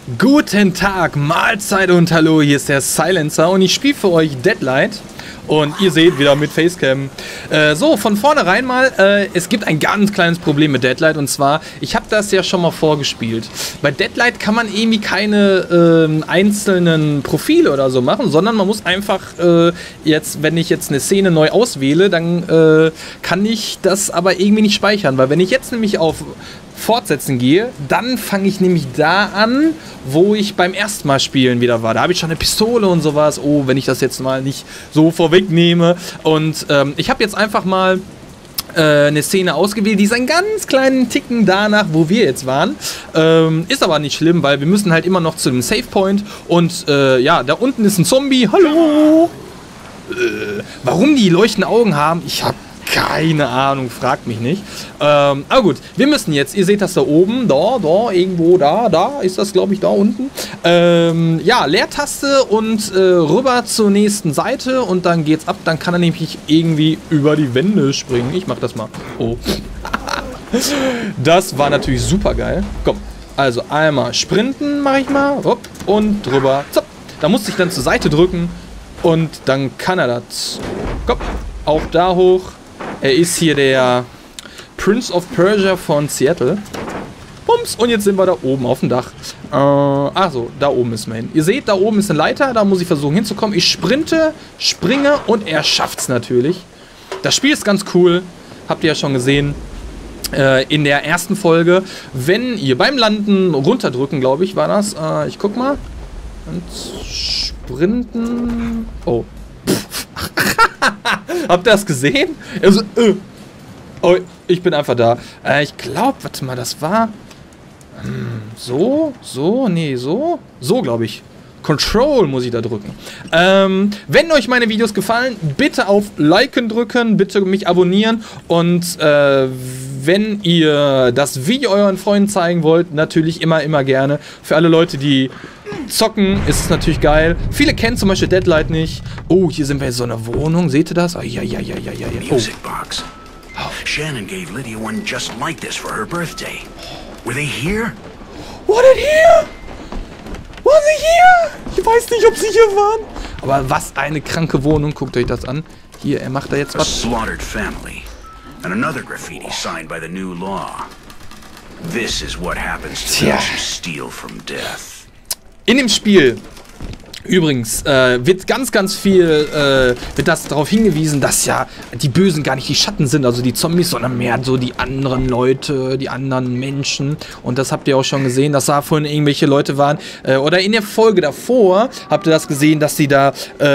Guten Tag, Mahlzeit und hallo, hier ist der Silencer und ich spiele für euch Deadlight und ihr seht wieder mit Facecam. So, von vornherein mal, es gibt ein ganz kleines Problem mit Deadlight und zwar, ich habe das ja schon mal vorgespielt. Bei Deadlight kann man irgendwie keine einzelnen Profile oder so machen, sondern man muss einfach jetzt, wenn ich jetzt eine Szene neu auswähle, dann kann ich das aber irgendwie nicht speichern, weil wenn ich jetzt nämlich auf Fortsetzen gehe, dann fange ich nämlich da an, wo ich beim ersten Mal spielen wieder war. Da habe ich schon eine Pistole und sowas. Oh, wenn ich das jetzt mal nicht so vorwegnehme. Und ich habe jetzt einfach mal eine Szene ausgewählt, die ist einen ganz kleinen Ticken danach, wo wir jetzt waren. Ist aber nicht schlimm, weil wir müssen halt immer noch zu dem Save Point. Und ja, da unten ist ein Zombie. Hallo! Warum die leuchtenden Augen haben, ich habe keine Ahnung, fragt mich nicht. Aber gut, wir müssen jetzt, ihr seht das da oben, da, irgendwo, da ist das, glaube ich, da unten. Ja, Leertaste und rüber zur nächsten Seite und dann geht's ab. Dann kann er nämlich irgendwie über die Wände springen. Ich mach das mal. Oh. Das war natürlich super geil. Komm, also einmal sprinten mache ich mal. Hopp, und drüber. Zop. Da musste ich dann zur Seite drücken und dann kann er das. Komm, auch da hoch. Er ist hier der Prince of Persia von Seattle. Bums, und jetzt sind wir da oben auf dem Dach. Achso, da oben müssen wir hin. Ihr seht, da oben ist eine Leiter, da muss ich versuchen hinzukommen. Ich sprinte, springe und er schafft's natürlich. Das Spiel ist ganz cool, habt ihr ja schon gesehen in der ersten Folge. Wenn ihr beim Landen runterdrücken, glaube ich, war das. Ich guck mal. Und sprinten. Oh. Habt ihr das gesehen? Also, oh, ich bin einfach da. Ich glaube, warte mal, das war... nee, so glaube ich. Control muss ich da drücken. Wenn euch meine Videos gefallen, bitte auf Liken drücken, bitte mich abonnieren und wenn ihr das Video euren Freunden zeigen wollt, natürlich immer gerne. Für alle Leute, die zocken, ist es natürlich geil. Viele kennen zum Beispiel Deadlight nicht. Oh, hier sind wir in so einer Wohnung. Seht ihr das? Oh, ja. Music box. Shannon gave Lydia one just like this for her birthday. Were they here? War das hier? Waren sie hier? Ich weiß nicht, ob sie hier waren. Aber was eine kranke Wohnung. Guckt euch das an. Hier, er macht da jetzt A was. slaughtered family. And another graffiti signed by the new law. This is what happens to those who steal from death. In dem Spiel, übrigens, wird ganz viel wird das darauf hingewiesen, dass ja die Bösen gar nicht die Schatten sind, also die Zombies, sondern mehr so die anderen Leute, die anderen Menschen. Und das habt ihr auch schon gesehen, dass da vorhin irgendwelche Leute waren. Oder in der Folge davor habt ihr das gesehen, dass sie da,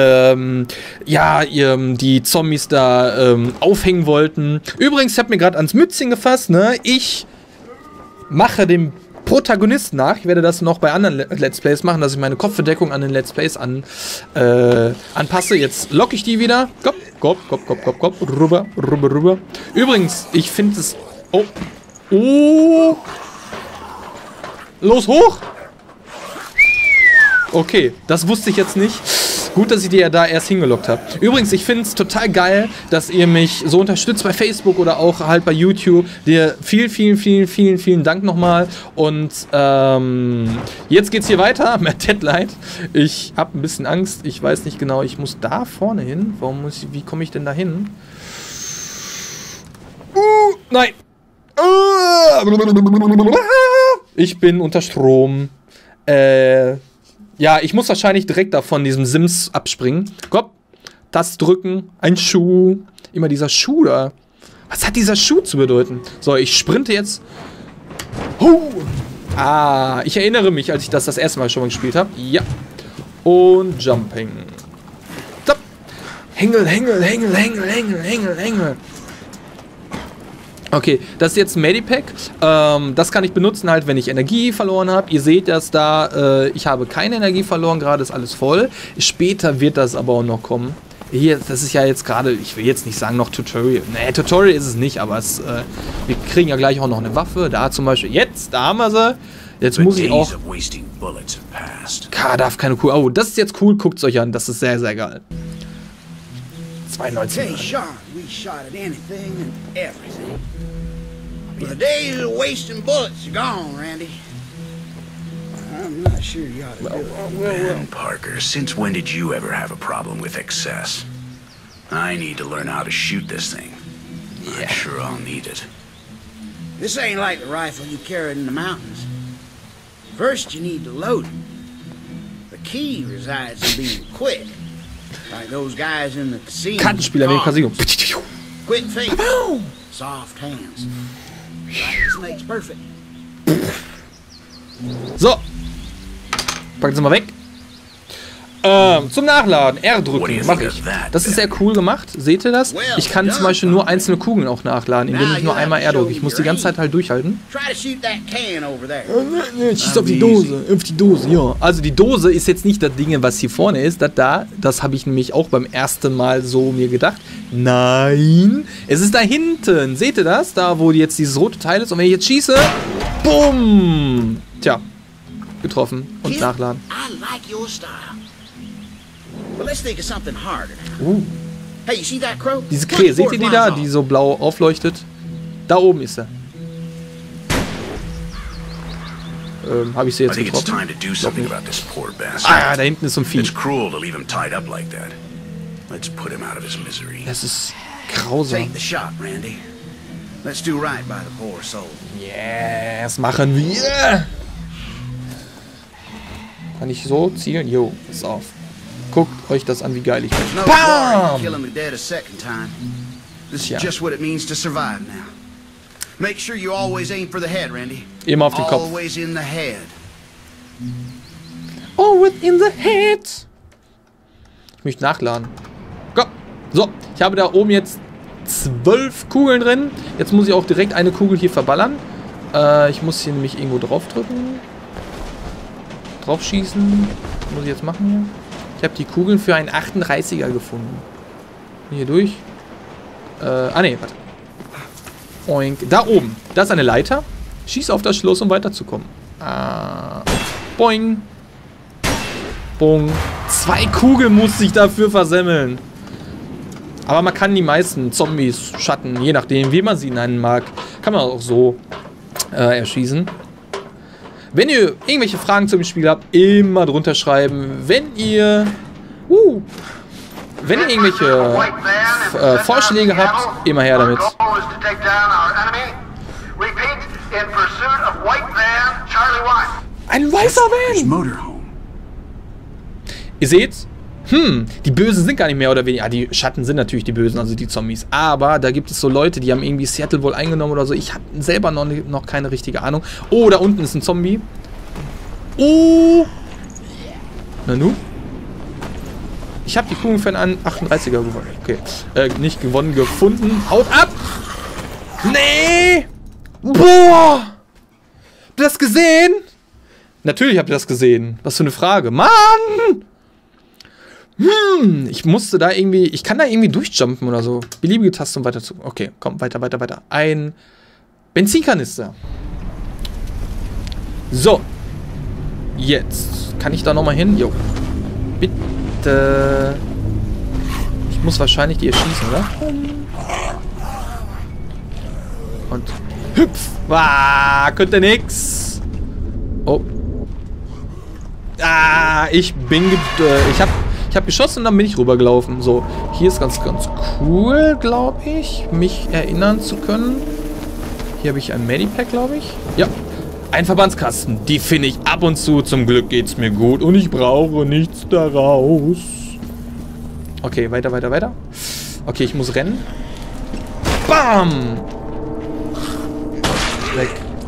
die Zombies da aufhängen wollten. Übrigens, ich habe mir gerade ans Mützchen gefasst, ne? Ich mache den Protagonisten nach. Ich werde das noch bei anderen Let's Plays machen, dass ich meine Kopfverdeckung an den Let's Plays anpasse. Jetzt locke ich die wieder. Kopp. Rüber. Übrigens, ich finde es... Oh. Los, hoch. Okay, das wusste ich jetzt nicht. Gut, dass ich die ja da erst hingelockt habe. Übrigens, ich finde es total geil, dass ihr mich so unterstützt bei Facebook oder auch halt bei YouTube. Dir vielen Dank nochmal. Und jetzt geht's hier weiter mit Deadlight. Ich habe ein bisschen Angst. Ich weiß nicht genau. Ich muss da vorne hin. Wie komme ich denn da hin? Nein. Ich bin unter Strom. Ja, ich muss wahrscheinlich direkt da von diesem Sims abspringen. Komm, das drücken, ein Schuh. Immer dieser Schuh da. Was hat dieser Schuh zu bedeuten? So, ich sprinte jetzt. Ich erinnere mich, als ich das erste Mal schon mal gespielt habe. Ja. Und Jumping. Stop. Hängel. Okay, das ist jetzt ein Medipack. Das kann ich benutzen halt, wenn ich Energie verloren habe. Ihr seht das da, ich habe keine Energie verloren, gerade ist alles voll. Später wird das aber auch noch kommen. Hier, das ist ja jetzt gerade, ich will jetzt nicht sagen noch Tutorial. Nee, Tutorial ist es nicht, aber wir kriegen ja gleich auch noch eine Waffe. Da zum Beispiel, da haben wir sie. Jetzt muss ich auch... darf keine Kuh... Oh, das ist jetzt cool, guckt es euch an. Das ist sehr geil. 92. Hey, Sean, we shot at anything and everything. The days of wasting bullets are gone, Randy. I'm not sure you ought to do it. Man, Parker, since when did you ever have a problem with excess? I need to learn how to shoot this thing. I'm sure I'll need it. This ain't like the rifle you carried in the mountains. First, you need to load it. The key resides in being quick. Like those guys in the casino. Kartenspieler im Casino. Quick feet. Soft hands. Like snake's perfect. So. Packen Sie mal weg. Zum Nachladen. R drücken. Mach ich. Das ist sehr cool gemacht. Seht ihr das? Ich kann zum Beispiel nur einzelne Kugeln auch nachladen, indem ich nur einmal R drücke. Ich muss die ganze Zeit halt durchhalten. Schieß auf die Dose. Auf die Dose, ja. Also die Dose ist jetzt nicht das Ding, was hier vorne ist. Das habe ich nämlich auch beim ersten Mal so mir gedacht. Nein. Es ist da hinten. Seht ihr das? Da, wo jetzt dieses rote Teil ist. Und wenn ich jetzt schieße, bumm. Tja. Getroffen. Und nachladen. Well, let's think of something harder. Hey, you see that crow? Diese Krähe, seht ihr die da, die so blau aufleuchtet? Da oben ist er. Habe ich sie jetzt getroffen? Ah, da hinten ist so ein Vieh. Das ist grausam. Yes, machen wir. Kann ich so zielen? Jo, pass auf. Guckt euch das an, wie geil ich bin. Bam! Immer auf den Kopf. Always in the head. Ich möchte nachladen. So, ich habe da oben jetzt 12 Kugeln drin. Jetzt muss ich auch direkt eine Kugel hier verballern. Ich muss hier nämlich irgendwo draufdrücken. Drauf schießen. Was muss ich jetzt machen hier? Ich habe die Kugeln für einen 38er gefunden. Hier durch. Ne, warte. Oink. Da oben. Da ist eine Leiter. Schieß auf das Schloss, um weiterzukommen. Boing. Bong. 2 Kugeln musste ich dafür versemmeln. Aber man kann die meisten Zombies, Schatten, je nachdem, wie man sie nennen mag, kann man auch so erschießen. Wenn ihr irgendwelche Fragen zum Spiel habt, immer drunter schreiben. Wenn ihr irgendwelche Vorschläge habt, immer her damit. Ein weißer Van! Ihr seht's? Die Bösen sind gar nicht mehr oder weniger. Die Schatten sind natürlich die Bösen, also die Zombies. Aber da gibt es so Leute, die haben irgendwie Seattle wohl eingenommen oder so. Ich habe selber noch keine richtige Ahnung. Oh, da unten ist ein Zombie. Oh! Nanu? Ich habe die Kugel für einen 38er gewonnen. Okay. Nicht gewonnen, gefunden. Haut ab! Nee! Boah! Habt ihr das gesehen? Natürlich habt ihr das gesehen. Was für eine Frage. Mann! Ich musste da irgendwie... Ich kann da irgendwie durchjumpen oder so. Beliebige Taste, um weiter zu... Okay, komm, weiter. Ein Benzinkanister. So. Jetzt. Kann ich da nochmal hin? Jo. Bitte. Ich muss wahrscheinlich die erschießen, oder? Und hüpf. Könnte nix. Oh. Ich bin... Ich habe geschossen und dann bin ich rübergelaufen. So, hier ist ganz cool, glaube ich, mich erinnern zu können. Hier habe ich ein Medipack, glaube ich. Ja, ein Verbandskasten. Die finde ich ab und zu. Zum Glück geht's mir gut und ich brauche nichts daraus. Okay, weiter. Okay, ich muss rennen. Bam! Weg.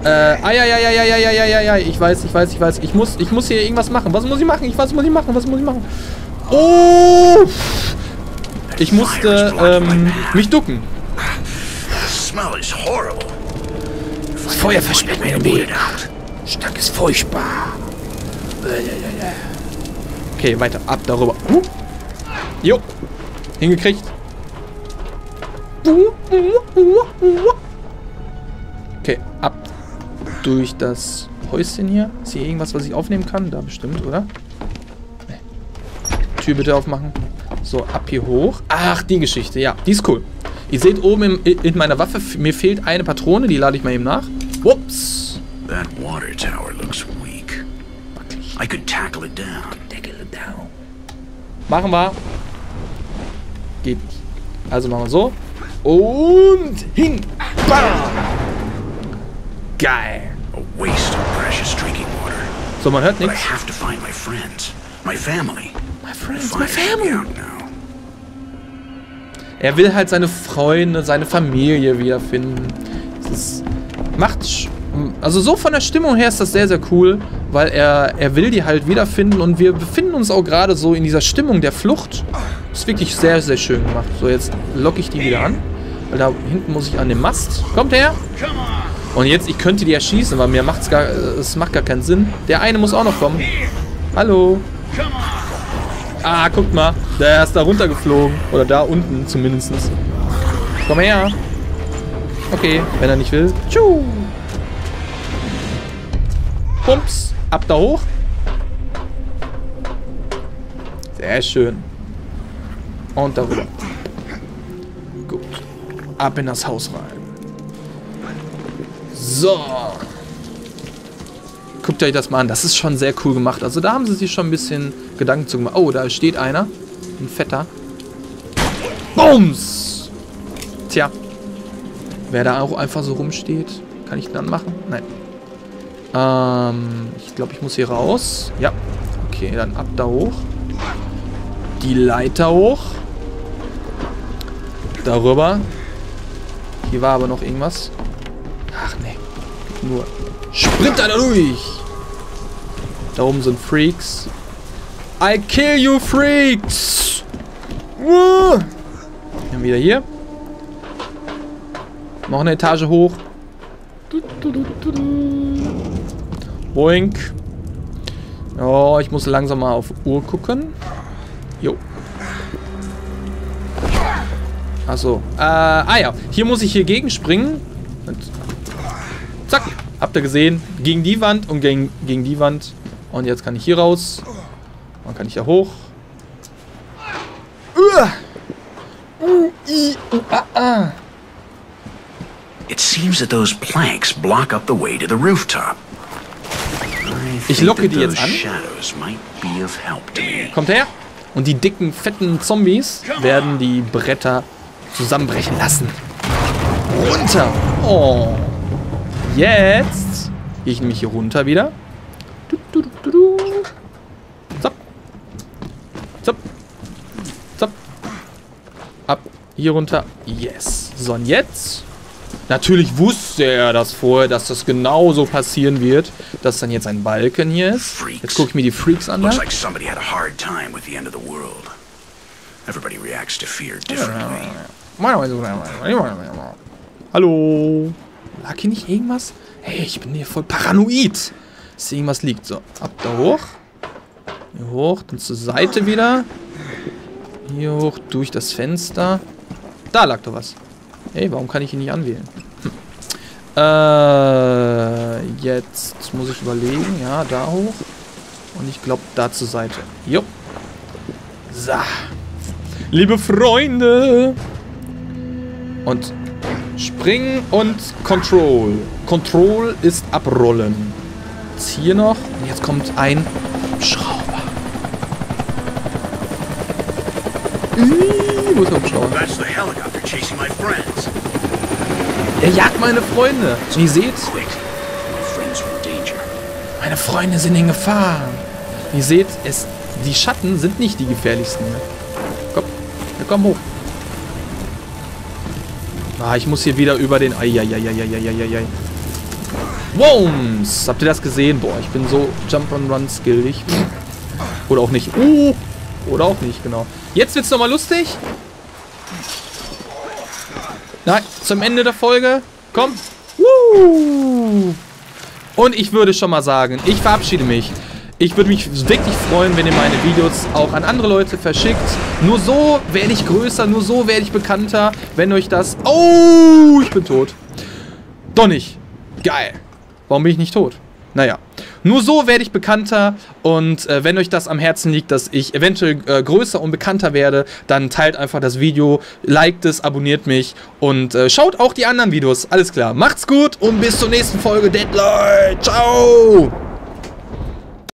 Ich weiß. Ich muss hier irgendwas machen. Was muss ich machen? Was muss ich machen? Oh! Ich musste mich ducken. Das Feuer versperrt mir den Weg. Stank ist furchtbar. Okay, weiter. Ab darüber. Jo. Hingekriegt. Okay, ab durch das Häuschen hier. Ist hier irgendwas, was ich aufnehmen kann? Da bestimmt, oder? Tür bitte aufmachen. So, ab hier hoch. Ach, die Geschichte. Ja, die ist cool. Ihr seht oben in meiner Waffe, mir fehlt eine Patrone. Die lade ich mal eben nach. Ups. I could tackle it down. Machen wir. Geht nicht. Also machen wir so. Und hin. Bam. Geil. A waste of precious drinking water. So, man hört But I nichts. have to find my friends. My family. My friends, If my I should be family. out now. Er will halt seine Freunde, seine Familie wiederfinden. Das also so von der Stimmung her ist das sehr, sehr cool, weil er will die halt wiederfinden und wir befinden uns auch gerade so in dieser Stimmung der Flucht. Ist wirklich sehr, sehr schön gemacht. So, jetzt locke ich die wieder an, weil da hinten muss ich an den Mast. Kommt her! Und jetzt, ich könnte die erschießen, weil es macht gar keinen Sinn. Der eine muss auch noch kommen. Hallo! Ah, guckt mal, der ist da runtergeflogen. Oder da unten zumindest. Komm her! Okay, wenn er nicht will. Tschu! Pumps, ab da hoch. Sehr schön. Und darüber. Gut. Ab in das Haus rein. So. Guckt euch das mal an. Das ist schon sehr cool gemacht. Also da haben sie sich schon ein bisschen Gedanken zu gemacht. Oh, da steht einer. Ein Fetter. Bums! Tja. Wer da auch einfach so rumsteht. Kann ich den anmachen? Nein. Ich glaube, ich muss hier raus. Ja. Okay, dann ab da hoch. Die Leiter hoch. Darüber. Hier war aber noch irgendwas. Ach, nee. Nur Sprint da durch. Da oben sind Freaks. I kill you, Freaks. Dann wieder hier. Noch eine Etage hoch. Boink. Oh, ich muss langsam mal auf Uhr gucken. Jo. Achso. Ja. Hier muss ich hier gegenspringen. Und zack. Habt ihr gesehen? Gegen die Wand und gegen die Wand. Und jetzt kann ich hier raus. Dann kann ich da hoch. It seems that those planks block up the way to the rooftop. Ich locke die jetzt an. Shadows might be of help to me. Kommt her. Und die dicken, fetten Zombies werden die Bretter zusammenbrechen lassen. Runter. Oh. Jetzt gehe ich nämlich hier runter wieder. Zap. Zap. Zap. Ab. Hier runter. Yes. So, und jetzt... Natürlich wusste er das vorher, dass das genauso passieren wird, dass dann jetzt ein Balken hier ist. Jetzt gucke ich mir die Freaks an. Looks like somebody had a hard time with the end of the world. Everybody reacts to fear differently. Hallo. Lag hier nicht irgendwas? Hey, ich bin hier voll paranoid. Dass hier irgendwas liegt. So, ab da hoch. Hier hoch, dann zur Seite wieder. Hier hoch, durch das Fenster. Da lag doch was. Hey, warum kann ich ihn nicht anwählen? Jetzt muss ich überlegen. Ja, da hoch. Und ich glaube, da zur Seite. Jo. So. Liebe Freunde. Und springen und Control. Control ist abrollen. Jetzt hier noch. Und jetzt kommt ein Schrauber. Wo ist der Hubschrauber? That's the helicopter chasing my friends. Er jagt meine Freunde. Und ihr seht, Quick. My friends are in danger. meine Freunde sind in Gefahr. Ihr seht, die Schatten sind nicht die gefährlichsten. Komm, ja, komm hoch. Ah, ich muss hier wieder über den... Eieieiei. Woms! Habt ihr das gesehen? Boah, ich bin so Jump-and-Run skillig. Oder auch nicht. Oder auch nicht, genau. Jetzt wird's nochmal lustig. Nein, zum Ende der Folge. Komm. Und ich würde schon mal sagen, ich verabschiede mich. Ich würde mich wirklich freuen, wenn ihr meine Videos auch an andere Leute verschickt. Nur so werde ich größer, nur so werde ich bekannter, wenn euch das... Oh, ich bin tot. Doch nicht. Geil. Warum bin ich nicht tot? Naja. Nur so werde ich bekannter und wenn euch das am Herzen liegt, dass ich eventuell größer und bekannter werde, dann teilt einfach das Video, liked es, abonniert mich und schaut auch die anderen Videos. Alles klar. Macht's gut und bis zur nächsten Folge. Deadlight. Ciao.